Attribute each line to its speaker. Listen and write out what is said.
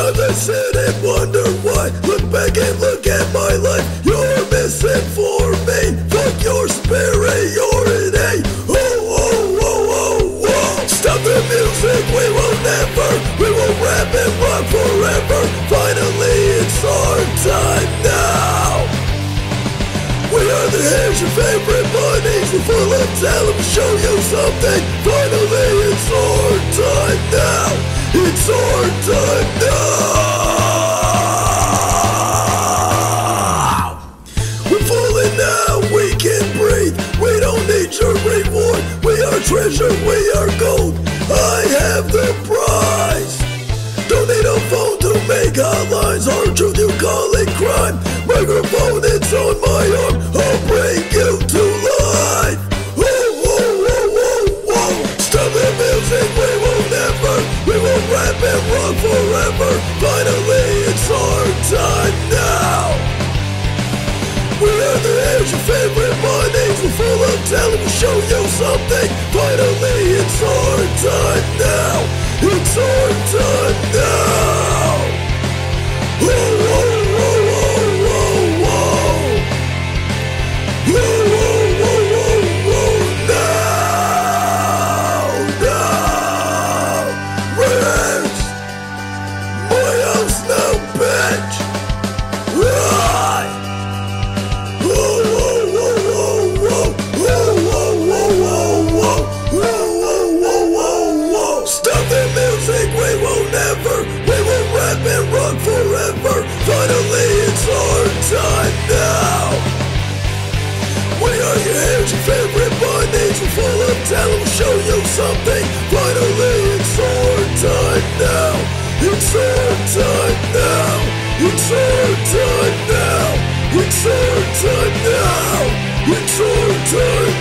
Speaker 1: Sometimes I sit and wonder why. Look back and look at my life. You're missing for me. Fuck your superiority. Oh, oh, oh, oh, oh. Stop the music, we will never. We will rap and rock forever. Finally, it's our time now. We are the Hares, your favorite bunnies. We're full of talent, we'll show you something. Finally, it's our time now. It's our time now. We're falling now, we can breathe. We don't need your reward. We are treasure, we are gold. I have the prize. Don't need a phone to make hotlines. Hard truth, you call it crime. Microphone, it's on my arm. I'll bring you to life. Whoa, whoa, whoa, whoa, whoa. Stop the music, we will never. We will rap and rock forever. Finally, it's our time now. We are the Hares, your favorite bunnies. We're full of talent, we'll show you something. Finally, it's our time now. It's our time now. Whoa, whoa, whoa, whoa, whoa, whoa. Whoa, whoa, whoa, whoa, whoa. Now, now. Where's my house now, bitch? Right. Whoa, whoa, whoa, whoa, whoa. Whoa, whoa, whoa, whoa, whoa. Whoa, whoa, whoa, whoa, whoa. Stop the music, we will never. We will rap and rock forever. Finally, it's our time now. We are your Hares, your favorite bunnies. We're full of talent, we'll show you something. Finally, it's our time now. It's our time now. It's our time now. It's our time now. It's our time